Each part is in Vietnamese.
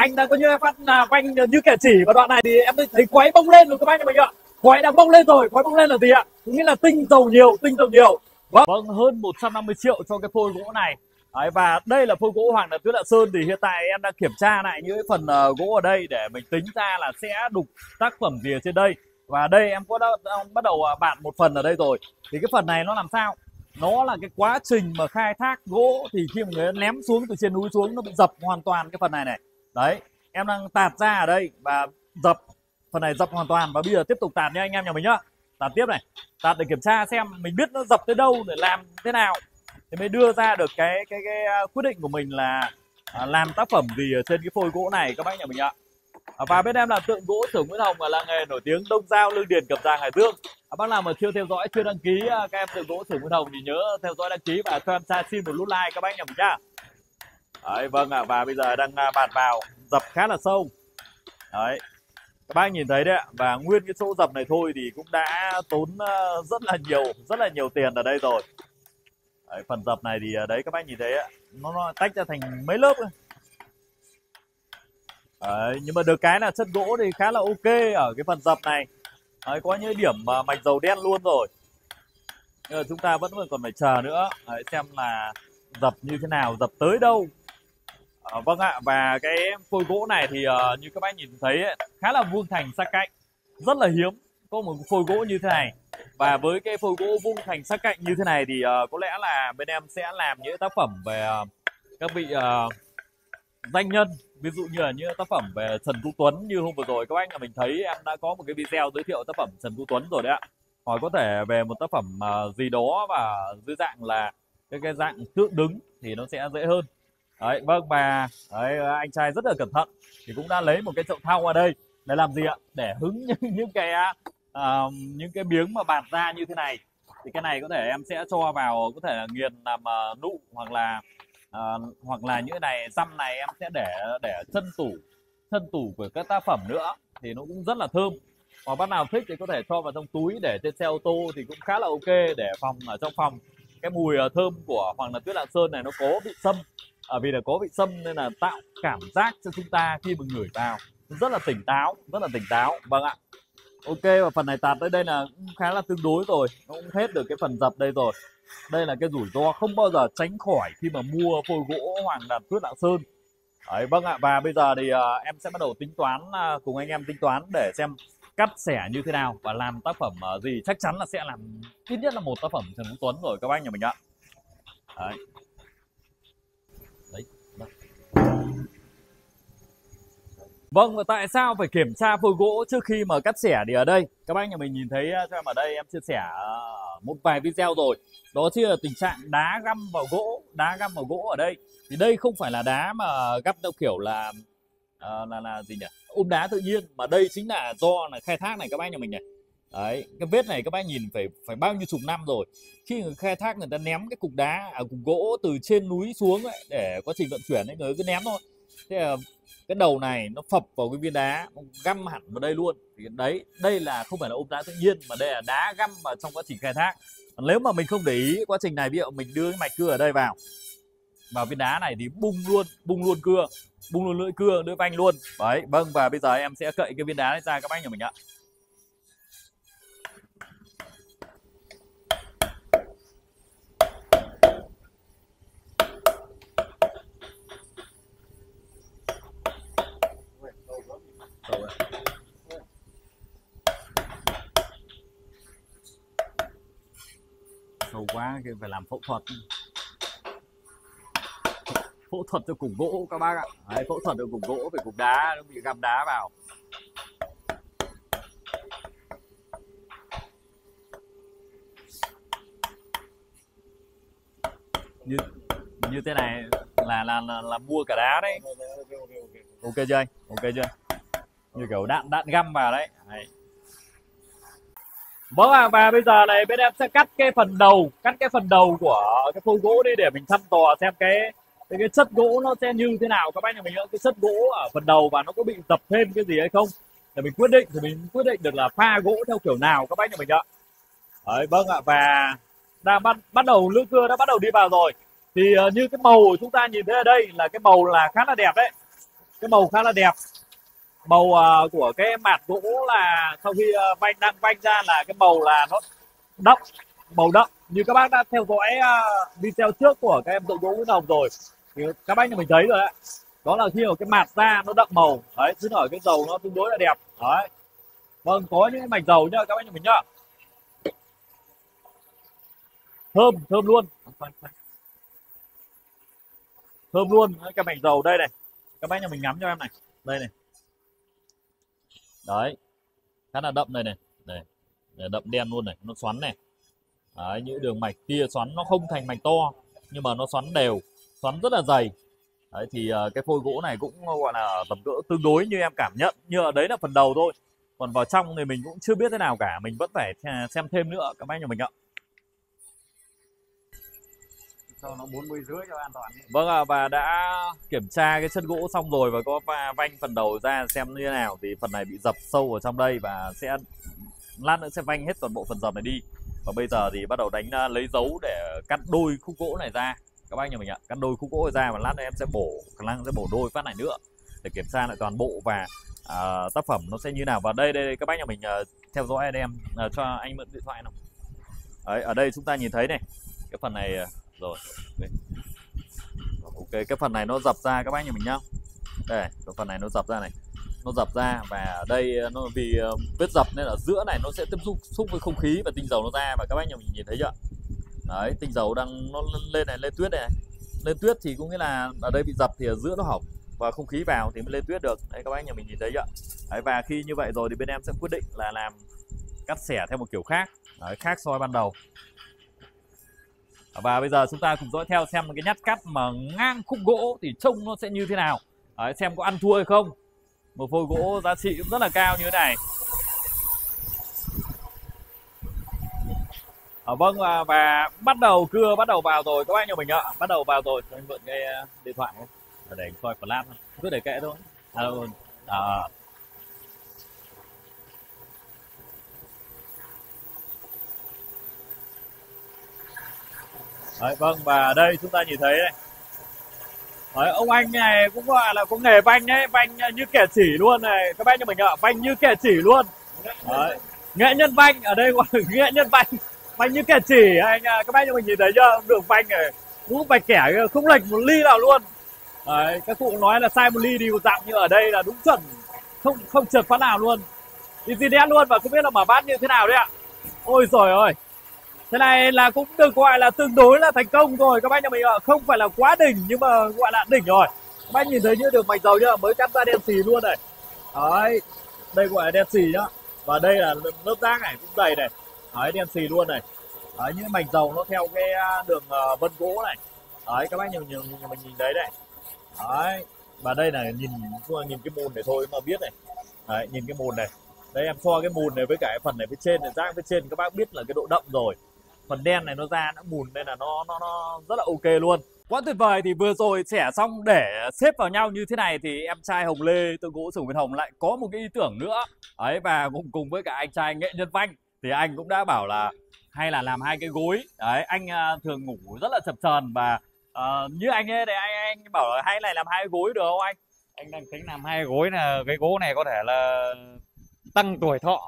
Anh đã có như phát quanh như kẻ chỉ và đoạn này thì em thấy khói bốc lên rồi các bác nhà mình ạ. Khói đang bốc lên rồi, khói bốc lên là gì ạ? Nghĩa là tinh dầu nhiều, tinh dầu nhiều. Vâng, hơn 150 triệu cho cái phôi gỗ này. Đấy, và đây là phôi gỗ Hoàng Đạt Tuyết Lạng Sơn. Thì hiện tại em đang kiểm tra lại những cái phần gỗ ở đây để mình tính ra là sẽ đục tác phẩm gì ở trên đây. Và đây em có bắt đầu bạt một phần ở đây rồi. Thì cái phần này nó làm sao? Nó là cái quá trình mà khai thác gỗ thì khi mà người ném xuống từ trên núi xuống nó bị dập hoàn toàn cái phần này này. Đấy, em đang tạt ra ở đây và dập phần này, dập hoàn toàn. Và bây giờ tiếp tục tạt nha anh em nhà mình nhá. Tạt tiếp này, tạt để kiểm tra xem mình biết nó dập tới đâu để làm thế nào thì mới đưa ra được cái quyết định của mình là làm tác phẩm gì ở trên cái phôi gỗ này các bác nhà mình ạ. Và bên em là tượng gỗ Xưởng Nguyễn Hồng, là làng nghề nổi tiếng Đông Giao, Lương Điền, Cẩm Giàng, Hải Dương. Bác nào mà chưa theo dõi, chưa đăng ký các em tượng gỗ Xưởng Nguyễn Hồng thì nhớ theo dõi, đăng ký và cho em xin một nút like các bác nhà mình nhá. Đấy, vâng ạ. Và bây giờ đang bạt vào, dập khá là sâu. Đấy, các bác nhìn thấy đấy ạ. Và nguyên cái chỗ dập này thôi thì cũng đã tốn rất là nhiều tiền ở đây rồi. Đấy, phần dập này thì đấy các bác nhìn thấy ạ, nó tách ra thành mấy lớp ấy. Đấy, nhưng mà được cái là chất gỗ thì khá là ok ở cái phần dập này. Đấy, có những điểm mạch dầu đen luôn rồi. Nhưng mà chúng ta vẫn còn phải chờ nữa. Đấy, xem là dập như thế nào, dập tới đâu. Vâng ạ. Và cái phôi gỗ này thì như các bác nhìn thấy ấy, khá là vuông thành sắc cạnh. Rất là hiếm có một phôi gỗ như thế này. Và với cái phôi gỗ vuông thành sắc cạnh như thế này thì có lẽ là bên em sẽ làm những tác phẩm về các vị danh nhân. Ví dụ như là những tác phẩm về Trần Quốc Tuấn như hôm vừa rồi các bác nhà mình thấy em đã có một cái video giới thiệu tác phẩm Trần Quốc Tuấn rồi đấy ạ. Hoặc có thể về một tác phẩm gì đó và dưới dạng là cái dạng tượng đứng thì nó sẽ dễ hơn. Đấy, vâng. Và đấy, anh trai rất là cẩn thận thì cũng đã lấy một cái chậu thau ở đây để làm gì ạ? Để hứng những cái miếng mà bạt ra như thế này. Thì cái này có thể em sẽ cho vào, có thể là nghiền làm nụ, hoặc là những cái này răm này em sẽ để chân tủ của các tác phẩm nữa thì nó cũng rất là thơm. Hoặc bác nào thích thì có thể cho vào trong túi để trên xe ô tô thì cũng khá là ok, để phòng ở trong phòng. Cái mùi thơm của Hoàng Đạt Tuyết Lạng Sơn này nó có vị sâm, vì là có vị sâm nên là tạo cảm giác cho chúng ta khi mà ngửi vào rất là tỉnh táo. Vâng ạ. Ok, và phần này tạt tới đây là cũng khá là tương đối rồi, nó cũng hết được cái phần dập đây rồi. Đây là cái rủi ro không bao giờ tránh khỏi khi mà mua phôi gỗ Hoàng Đạt Tuyết Lạng Sơn. Đấy, vâng ạ. Và bây giờ thì em sẽ bắt đầu tính toán, cùng anh em tính toán để xem cắt xẻ như thế nào và làm tác phẩm gì. Chắc chắn là sẽ làm ít nhất là một tác phẩm Trần Quốc Tuấn rồi các bác nhà mình ạ. Đấy. Vâng, và tại sao phải kiểm tra phôi gỗ trước khi mà cắt xẻ thì ở đây các bác nhà mình nhìn thấy cho em ở đây em chia sẻ một vài video rồi. Đó chính là tình trạng đá găm vào gỗ ở đây. Thì đây không phải là đá mà găm theo kiểu là gì nhỉ? Ôm đá tự nhiên, mà đây chính là do là khai thác này các bác nhà mình này. Đấy, cái vết này các bác nhìn phải bao nhiêu chục năm rồi. Khi người khai thác người ta ném cái cục gỗ từ trên núi xuống ấy, để quá trình vận chuyển ấy, người cứ ném thôi. Thế là cái đầu này nó phập vào cái viên đá, nó găm hẳn vào đây luôn. Thì đấy, đây là không phải là ôm đá tự nhiên mà đây là đá găm vào trong quá trình khai thác. Nếu mà mình không để ý quá trình này, ví dụ mình đưa cái mạch cưa ở đây vào viên đá này thì bung luôn lưỡi cưa, lưỡi vanh luôn. Đấy, vâng. Và bây giờ em sẽ cậy cái viên đá này ra các bác nhà mình ạ. Sâu quá, phải làm phẫu thuật cho cục gỗ các bác ạ. Đấy, phẫu thuật cho cục gỗ, về cục đá nó bị găm đá vào. Như thế này là mua cả đá đấy. Ok chưa anh? Ok chưa? Như kiểu đạn găm vào đấy. Vâng ạ. Và bây giờ này bên em sẽ cắt cái phần đầu của cái phôi gỗ đi để mình thăm dò xem cái chất gỗ nó sẽ như thế nào các bác nhà mình nữa. Cái chất gỗ ở phần đầu và nó có bị dập thêm cái gì hay không để mình quyết định được là pha gỗ theo kiểu nào các bác nhà mình ạ. Đấy, vâng ạ. Và bắt đầu lưỡi cưa đã bắt đầu đi vào rồi. Thì như cái màu của chúng ta nhìn thấy ở đây là cái màu là khá là đẹp đấy. cái màu khá là đẹp. Màu của cái mạt gỗ là sau khi đang vanh ra là cái màu là nó đậm, màu đậm. Như các bác đã theo dõi video trước của các em tượng gỗ Nguyễn Hồng rồi thì các bác nhà mình thấy rồi đấy. Đó là khi mà cái mạt da nó đậm màu đấy, chứ ở cái dầu nó tương đối là đẹp đấy. Vâng, có những mảnh dầu nhá các bác nhà mình nhá. Thơm luôn, thơm luôn cái mảnh dầu đây này. Các bác nhà mình ngắm cho em này, đây này, đấy, khá là đậm này này, đậm đen luôn này, nó xoắn này. Đấy, những đường mạch kia xoắn nó không thành mạch to nhưng mà nó xoắn đều, xoắn rất là dày. Đấy thì cái phôi gỗ này cũng gọi là tầm cỡ tương đối như em cảm nhận, như ở đấy là phần đầu thôi, còn vào trong thì mình cũng chưa biết thế nào cả, mình vẫn phải xem thêm nữa các bác nhà mình ạ. Cho nó 40 rưỡi cho an toàn. Vâng ạ, và đã kiểm tra cái chân gỗ xong rồi và có vanh phần đầu ra xem như thế nào, thì phần này bị dập sâu ở trong đây và sẽ lát nữa sẽ vanh hết toàn bộ phần dập này đi. Và bây giờ thì bắt đầu lấy dấu để cắt đôi khúc gỗ này ra các bác nhà mình ạ, cắt đôi khúc gỗ này ra và lát nữa em sẽ khả năng sẽ bổ đôi phát này nữa để kiểm tra lại toàn bộ và tác phẩm nó sẽ như nào. Và đây các bác nhà mình theo dõi em cho anh mượn điện thoại nào. Đấy, ở đây chúng ta nhìn thấy này, cái phần này rồi ok, cái phần này nó dập ra các bác nhà mình nhá. Đây, cái phần này nó dập ra này, nó dập ra và ở đây nó vì vết dập nên ở giữa này nó sẽ tiếp xúc với không khí và tinh dầu nó ra, và các bác nhà mình nhìn thấy chưa? Đấy, tinh dầu đang nó lên này, lên tuyết này, lên tuyết thì có nghĩa là ở đây bị dập thì ở giữa nó hỏng và không khí vào thì mới lên tuyết được. Đấy, các bác nhà mình nhìn thấy chưa? Đấy, và khi như vậy rồi thì bên em sẽ quyết định là làm cắt xẻ theo một kiểu khác. Đấy, khác so với ban đầu. Và bây giờ chúng ta cùng dõi theo xem cái nhát cắt mà ngang khúc gỗ thì trông nó sẽ như thế nào. Đấy, xem có ăn thua hay không. Một phôi gỗ giá trị cũng rất là cao như thế này. Vâng, và cưa bắt đầu vào rồi các anh nhà mình ạ, bắt đầu vào rồi. Anh mượn cái điện thoại để anh coi flash, cứ để kệ thôi. Đấy, vâng, và đây chúng ta nhìn thấy này. Đấy, ông anh này cũng gọi là có nghề vanh đấy, vanh như kẻ chỉ luôn này các bác nhà mình ạ, vanh như kẻ chỉ luôn. Đấy, nghệ nhân vanh ở đây gọi là nghệ nhân vanh, vanh như kẻ chỉ anh, các bác nhà mình nhìn thấy chưa, đường vanh này cũng vạch kẻ không lệch một ly nào luôn. Đấy, các cụ nói là sai một ly đi một dặm, như ở đây là đúng chuẩn, không trượt phát nào luôn, đi gì đen luôn. Và không biết là mở bát như thế nào đấy ạ. Ôi giời ơi, thế này là cũng được gọi là tương đối là thành công rồi các bác nhà mình ạ, không phải là quá đỉnh nhưng mà gọi là đỉnh rồi. Các bác nhìn thấy như được mạch dầu chưa, mới cắt ra đen xì luôn này. Đấy, đây gọi là đen xì nhá, và đây là lớp rác này cũng dày này. Đấy, đen xì luôn này. Đấy, những mạch dầu nó theo cái đường vân gỗ này. Đấy, các bác mình nhìn thấy này. Đấy, và đây là nhìn cái mùn này thôi mà biết này. Đấy, nhìn cái mùn này. Đây em so cái mùn này với cả cái phần này phía trên này, rác phía trên các bác biết là cái độ đậm rồi. Phần đen này nó ra nó mùn nên là nó rất là ok luôn. Quá tuyệt vời. Thì vừa rồi xẻ xong để xếp vào nhau như thế này thì em trai Hồng Lê tượng gỗ Sửu Nguyễn Hồng lại có một cái ý tưởng nữa. Đấy, và cùng với cả anh trai nghệ nhân vanh thì anh cũng đã bảo là hay là làm hai cái gối. Đấy, anh thường ngủ rất là chập chờn và như anh ấy thì anh bảo là hay là làm hai cái gối được không anh? Anh đang tính làm hai gối, là cái gỗ này có thể là tăng tuổi thọ,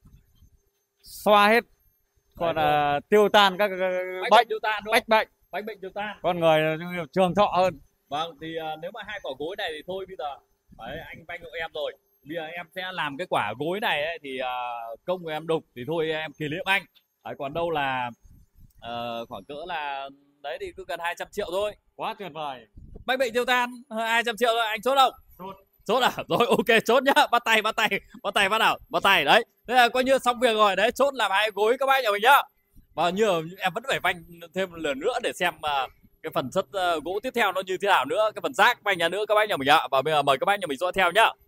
xoa hết, còn là tiêu tan các bệnh, bách bệnh tiêu tan, con người trường thọ hơn. Vâng, thì nếu mà hai quả gối này thì thôi bây giờ đấy, anh vanh của em rồi, bây giờ em sẽ làm cái quả gối này ấy, thì công của em đục thì thôi em kỷ niệm anh. Đấy, còn đâu là khoảng cỡ là đấy thì cứ gần 200 triệu thôi. Quá tuyệt vời. Bách bệnh tiêu tan 200 triệu thôi, anh chốt không? Chốt à? Rồi ok, chốt nhá. Bắt tay bắt nào, bắt tay đấy. Thế là coi như xong việc rồi đấy, chốt làm hai gối các bác nhà mình nhá. Và như em vẫn phải vanh thêm một lần nữa để xem cái phần chất gỗ tiếp theo nó như thế nào nữa, cái phần rác vanh nhà nữa các bác nhà mình ạ. Và bây giờ mời các bác nhà mình dõi theo nhá.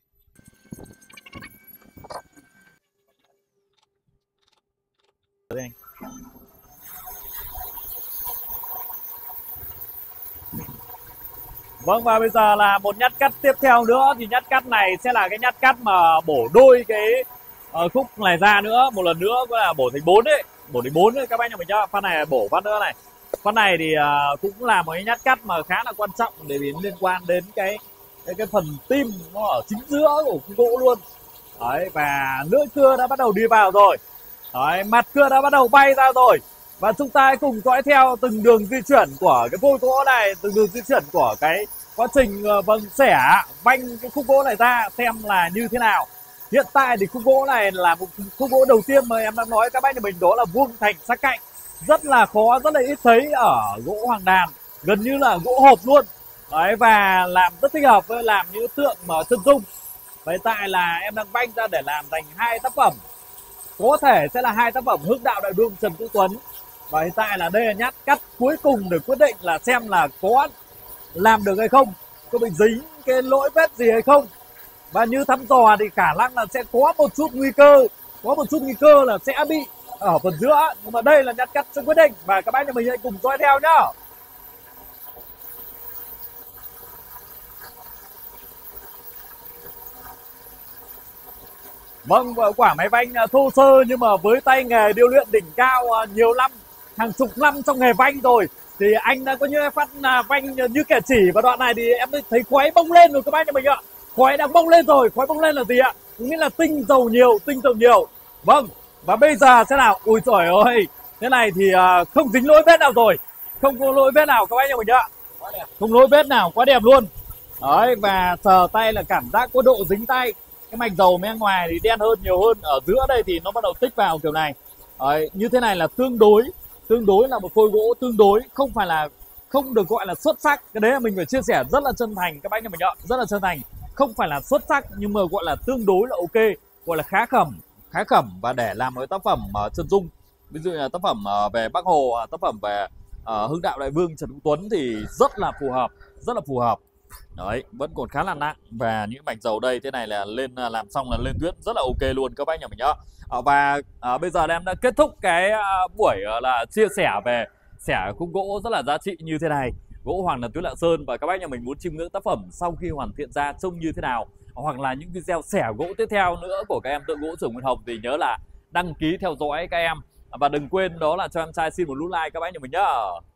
Đây anh. Vâng, và bây giờ là một nhát cắt tiếp theo nữa. Thì nhát cắt này sẽ là cái nhát cắt mà bổ đôi cái khúc này ra nữa. Một lần nữa có là bổ thành 4 đấy. Bổ thành 4 đấy các bác nhà mình nhá. Phát này bổ phát nữa này. Phát này thì cũng là một cái nhát cắt mà khá là quan trọng để liên quan đến cái cái phần tim nó ở chính giữa của khung gỗ luôn. Đấy, và lưỡi cưa đã bắt đầu đi vào rồi. Đấy, mặt cưa đã bắt đầu bay ra rồi. Và chúng ta hãy cùng dõi theo từng đường di chuyển của cái vôi gỗ này, từng đường di chuyển của cái quá trình xẻ vanh cái khung gỗ này ra xem là như thế nào. Hiện tại thì khung gỗ này là một khung gỗ đầu tiên mà em đang nói các bác nhà mình, đó là vuông thành sát cạnh. Rất là khó, rất là ít thấy ở gỗ hoàng đàn, gần như là gỗ hộp luôn. Đấy, và làm rất thích hợp với làm những tượng mà chân dung. Hiện tại là em đang vanh ra để làm thành 2 tác phẩm, có thể sẽ là 2 tác phẩm Hưng Đạo Đại Vương Trần Quốc Tuấn. Và hiện tại là đây là nhát cắt cuối cùng để quyết định là xem là có làm được hay không, có bị dính cái lỗi vết gì hay không. Và như thăm dò thì khả năng là sẽ có một chút nguy cơ là sẽ bị ở phần giữa. Nhưng mà đây là nhát cắt sẽ quyết định, và các bác nhà mình hãy cùng dõi theo nhá. Vâng, quả máy vanh thô sơ nhưng mà với tay nghề điêu luyện đỉnh cao nhiều năm, hàng chục năm trong nghề vanh rồi, thì anh đã có những phát vanh như kẻ chỉ. Và đoạn này thì em thấy khói bông lên rồi các bác nhà mình ạ. Khói đang bông lên rồi. Khói bông lên là gì ạ? Nghĩa là tinh dầu nhiều. Vâng, và bây giờ thế nào? Ui trời ơi, thế này thì không dính lỗi vết nào rồi, không có lỗi vết nào các bác nhà mình ạ. Không lỗi vết nào, quá đẹp luôn. Đấy, và sờ tay là cảm giác có độ dính tay. Cái mạch dầu bên ngoài thì đen hơn, nhiều hơn. Ở giữa đây thì nó bắt đầu tích vào kiểu này. Đấy, như thế này là tương đối là một phôi gỗ tương đối, không phải là không được gọi là xuất sắc. Cái đấy là mình phải chia sẻ rất là chân thành các bác nhà mình ạ, rất là chân thành. Không phải là xuất sắc nhưng mà gọi là tương đối là ok, gọi là khá khẩm. Và để làm một tác phẩm chân dung, ví dụ như là tác phẩm về Bác Hồ, tác phẩm về Hưng Đạo Đại Vương Trần Quốc Tuấn thì rất là phù hợp. Đấy, vẫn còn khá là nặng. Và những mạch dầu đây thế này là lên làm xong là lên tuyết rất là ok luôn các bác nhà mình nhá. Và bây giờ em đã kết thúc cái buổi là chia sẻ về xẻ khung gỗ rất là giá trị như thế này, gỗ Hoàng Đàn Tuyết Lạng Sơn. Và các bác nhà mình muốn chiêm ngưỡng tác phẩm sau khi hoàn thiện ra trông như thế nào, hoặc là những video xẻ gỗ tiếp theo nữa của các em tượng gỗ Sưởng Nguyên Hồng, thì nhớ là đăng ký theo dõi các em. Và đừng quên đó là cho em trai xin một nút like các bác nhà mình nhá.